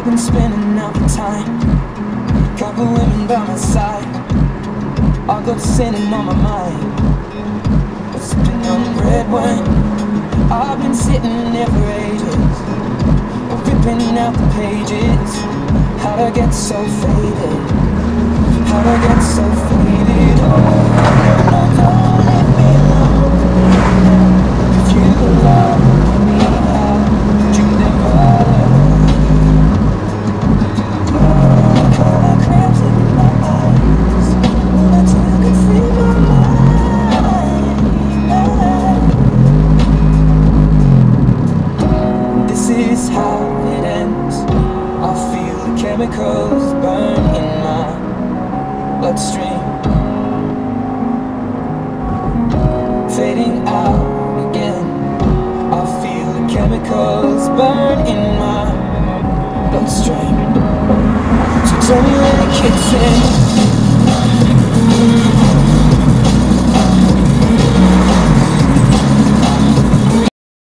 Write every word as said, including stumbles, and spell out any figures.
been spending out the time, couple women by my side, all got sinning on my mind. It's been on red wine. I've been sitting there for ages, ripping out the pages. How'd I get so faded? How'd I get so faded? Oh, no, don't let me know. If you love me, how could you never? Chemicals burn in my bloodstream, fading out again. I feel the chemicals burn in my bloodstream. So tell me when it kicks in.